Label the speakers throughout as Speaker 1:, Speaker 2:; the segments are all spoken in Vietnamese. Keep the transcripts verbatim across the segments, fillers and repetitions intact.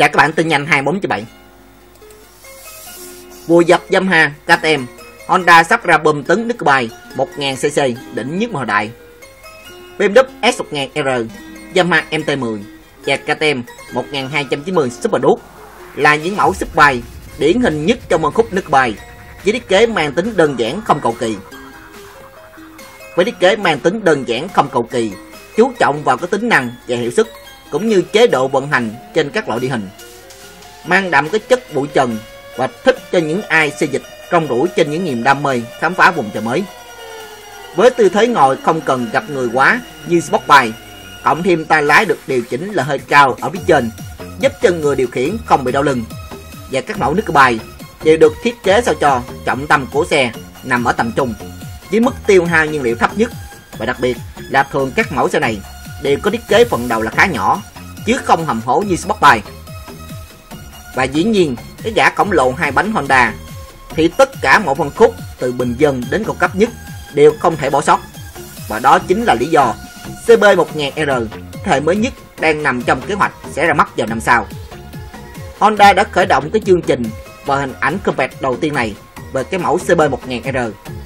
Speaker 1: Chào các bạn tin nhanh hai bốn bảy. Vùi dập Yamaha ca tê em, Honda sắp ra bơm tấn Nickelbike một nghìn xê xê đỉnh nhất thời đại. bê em vê S một nghìn R, Yamaha em tê mười và ca tê em một nghìn hai trăm chín mươi Super Duke là những mẫu Superbike điển hình nhất trong phân khúc Nickelbike, với thiết kế mang tính đơn giản không cầu kỳ. Với thiết kế mang tính đơn giản không cầu kỳ, chú trọng vào cái tính năng và hiệu suất cũng như chế độ vận hành trên các loại địa hình, mang đậm cái chất bụi trần và thích cho những ai xây dịch rong ruổi trên những niềm đam mê khám phá vùng trời mới. Với tư thế ngồi không cần gặp người quá như Sportbike, cộng thêm tay lái được điều chỉnh là hơi cao ở phía trên, giúp cho người điều khiển không bị đau lưng. Và các mẫu Nickelbike đều được thiết kế sao cho trọng tâm của xe nằm ở tầm trung, với mức tiêu hao nhiên liệu thấp nhất, và đặc biệt là thường các mẫu xe này đều có thiết kế phần đầu là khá nhỏ chứ không hầm hố như Sportbike. Và dĩ nhiên cái gã khổng lồ hai bánh Honda thì tất cả mọi phân khúc từ bình dân đến cao cấp nhất đều không thể bỏ sót, và đó chính là lý do xê bê một nghìn R thế hệ mới nhất đang nằm trong kế hoạch sẽ ra mắt vào năm sau. Honda đã khởi động cái chương trình và hình ảnh compact đầu tiên này về cái mẫu xê bê một nghìn R.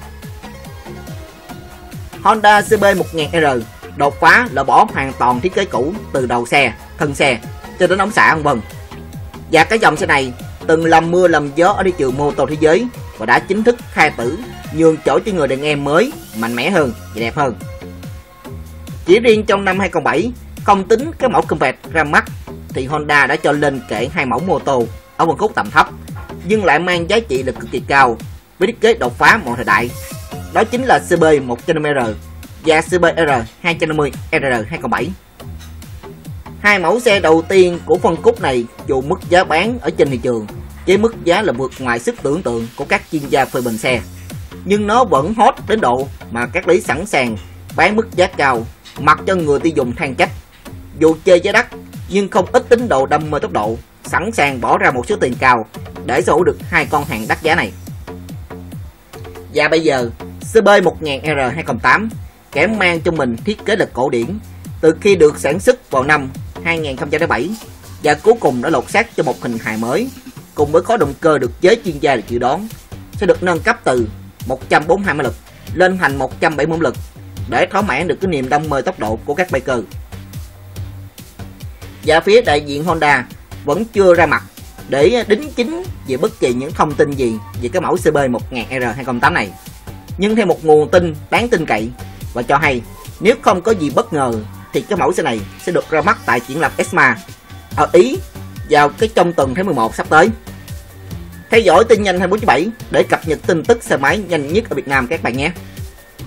Speaker 1: Honda xê bê một nghìn R đột phá là bỏ hoàn toàn thiết kế cũ từ đầu xe, thân xe cho đến ống xả vân vân. Và cái dòng xe này từng làm mưa làm gió ở thị trường mô tô thế giới và đã chính thức khai tử, nhường chỗ cho người đàn em mới mạnh mẽ hơn và đẹp hơn. Chỉ riêng trong năm hai không không bảy, không tính cái mẫu compact ra mắt, thì Honda đã cho lên kệ hai mẫu mô tô ở phân khúc tầm thấp nhưng lại mang giá trị lực cực kỳ cao với thiết kế đột phá mọi thời đại. Đó chính là xê bê một trăm năm mươi R và xê bê R hai trăm năm mươi R hai không bảy. Hai mẫu xe đầu tiên của phân khúc này dù mức giá bán ở trên thị trường với mức giá là vượt ngoài sức tưởng tượng của các chuyên gia phê bình xe, nhưng nó vẫn hot đến độ mà các lý sẵn sàng bán mức giá cao mặc cho người tiêu dùng than trách. Dù chơi giá đắt nhưng không ít tín đồ đam mê tốc độ sẵn sàng bỏ ra một số tiền cao để sở hữu được hai con hàng đắt giá này. Và bây giờ xê bê một nghìn R hai không tám kẻ mang trong mình thiết kế lực cổ điển từ khi được sản xuất vào năm hai nghìn không trăm lẻ bảy, và cuối cùng đã lột xác cho một hình hài mới cùng với khối động cơ được giới chuyên gia được dự đoán sẽ được nâng cấp từ một trăm bốn mươi hai mã lực lên thành một trăm bảy mươi mã lực để thỏa mãn được cái niềm đam mê tốc độ của các biker. Và phía đại diện Honda vẫn chưa ra mặt để đính chính về bất kỳ những thông tin gì về cái mẫu xê bê một nghìn R hai không tám này, nhưng theo một nguồn tin đáng tin cậy và cho hay nếu không có gì bất ngờ thì cái mẫu xe này sẽ được ra mắt tại triển lãm e ét em a ở Ý vào cái trong tuần tháng mười một sắp tới. Theo dõi tin nhanh hai bốn bảy để cập nhật tin tức xe máy nhanh nhất ở Việt Nam các bạn nhé.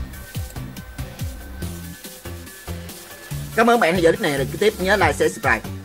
Speaker 1: Cảm ơn bạn theo dõi clip này, đừng tiếp nhớ like, share, subscribe.